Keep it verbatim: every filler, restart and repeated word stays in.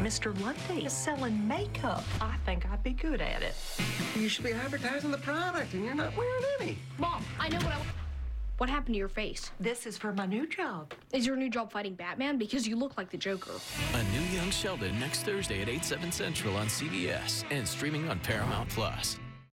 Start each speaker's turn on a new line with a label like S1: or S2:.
S1: Mister Lundy is selling makeup. I think I'd be good at it.
S2: You should be advertising the product, and you're not wearing any.
S3: Mom, I know what I... What happened to your face?
S1: This is for my new job.
S3: Is your new job fighting Batman? Because you look like the Joker.
S4: A new Young Sheldon next Thursday at eight, seven Central on C B S and streaming on Paramount Plus.